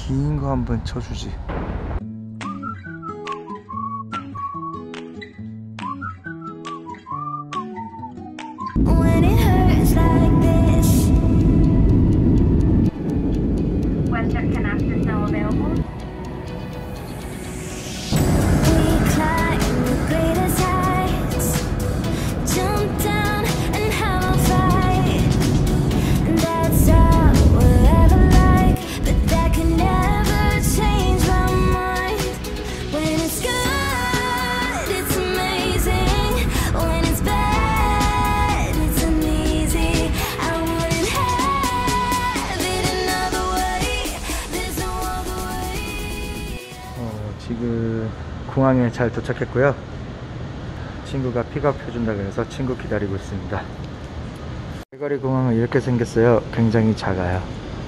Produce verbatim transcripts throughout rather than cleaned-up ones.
긴 거 한번 쳐주지. When it hurts like this. Western connector now available. We climb the greatest heights, jump down and have a fight. That's all we'll ever like, but that can never change my mind. When it's good, it's amazing. When it's bad, it's uneasy. I wouldn't have it another way. There's no other way. 어, 지금 공항에 잘 도착했고요. 친구가 픽업 해준다 그래서 친구 기다리고 있습니다. calgary 공항은 이렇게 생겼어요. 굉장히 작아요.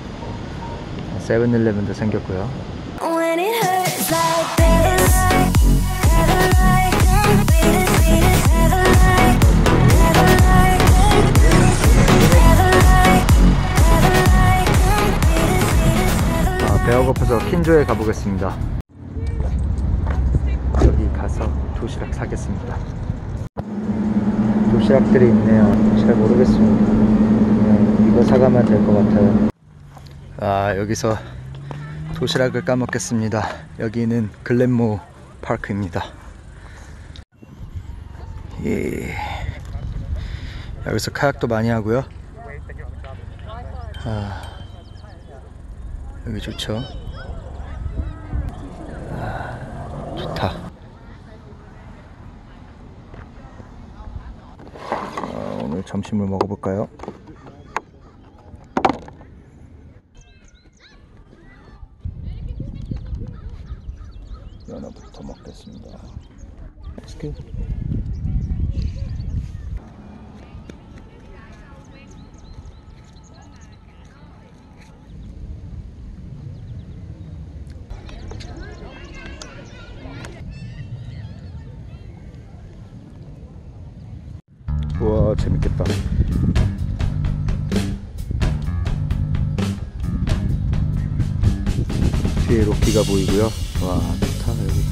세븐일레븐도 생겼고요. When it hurts like this, never like them, sweetest, sweetest, never like, never like them, never like, never like them, sweetest, sweetest, never. 아, 배가 고파서 킨조에 가보겠습니다. 여기 가서 도시락 사겠습니다. 도시락들이 있네요. 잘 모르겠습니다. 그냥 이거 사가면 될 것 같아요. 아, 여기서 도시락을 까먹겠습니다. 여기는 글렌모 파크입니다. 예. 여기서 카약도 많이 하고요. 아, 여기 좋죠. 아, 좋다. 아, 오늘 점심을 먹어볼까요? 연어부터 먹겠습니다. 스킬. 우와, 재밌겠다. 뒤에 로키가 보이고요. 와, 좋다 여기.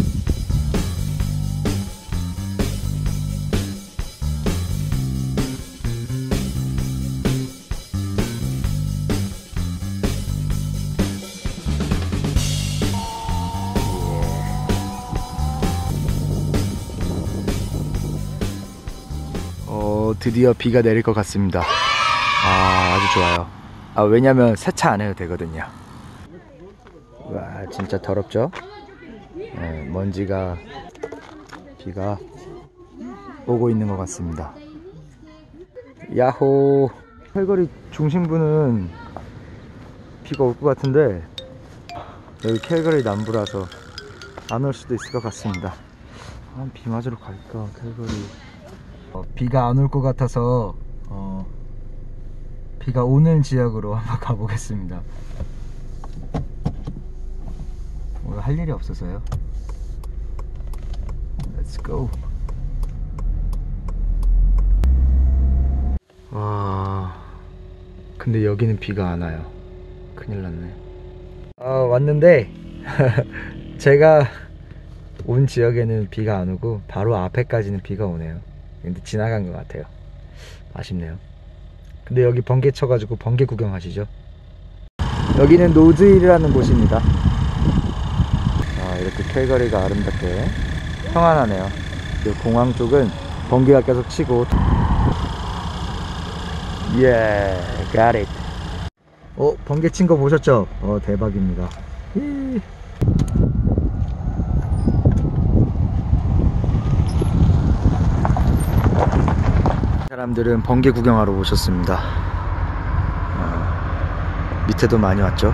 어, 드디어 비가 내릴 것 같습니다. 아, 아주 좋아요. 아, 왜냐면 세차 안 해도 되거든요. 와, 진짜 더럽죠? 네, 먼지가, 비가 오고 있는 것 같습니다. 야호! calgary 중심부는 비가 올 것 같은데 여기 calgary 남부라서 안 올 수도 있을 것 같습니다. 아, 비 맞으러 갈까? calgary 어, 비가 안 올 것 같아서 어, 비가 오는 지역으로 한번 가보겠습니다. 오늘 할 일이 없어서요. Let's go. 와, 근데 여기는 비가 안 와요. 큰일 났네. 아, 왔는데 제가 온 지역에는 비가 안 오고 바로 앞에까지는 비가 오네요. 근데 지나간 것 같아요. 아쉽네요. 근데 여기 번개 쳐가지고 번개 구경하시죠. 여기는 노즈힐이라는 곳입니다. 아, 이렇게 calgary가 아름답게 평안하네요. 공항 쪽은 번개가 계속 치고. 예, yeah, got it. 어, 번개 친 거 보셨죠? 어, 대박입니다. 히. 사람들은 번개 구경하러 오셨습니다. 어, 밑에도 많이 왔죠.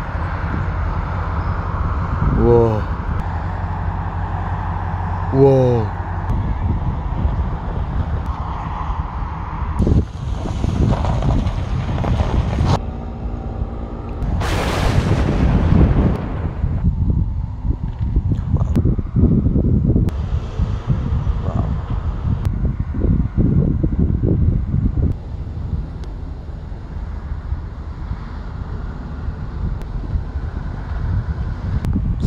우와, 우와.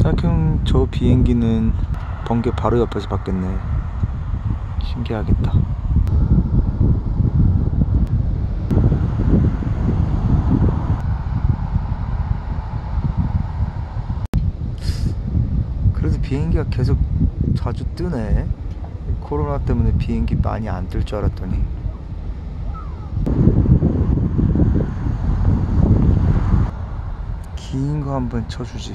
생각해보면 저 비행기는 번개 바로 옆에서 봤겠네. 신기하겠다. 그래도 비행기가 계속 자주 뜨네. 코로나 때문에 비행기 많이 안 뜰 줄 알았더니. 긴 거 한번 쳐주지.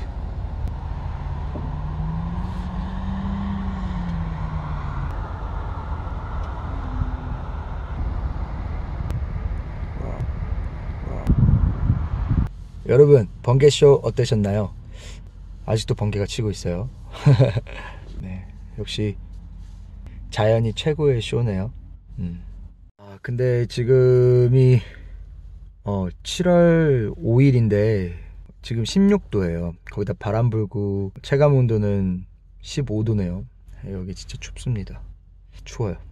여러분, 번개쇼 어떠셨나요? 아직도 번개가 치고 있어요. 네, 역시 자연이 최고의 쇼네요. 음. 아, 근데 지금이 어, 칠월 오일인데 지금 십육 도예요. 거기다 바람 불고 체감 온도는 십오 도네요. 여기 진짜 춥습니다. 추워요.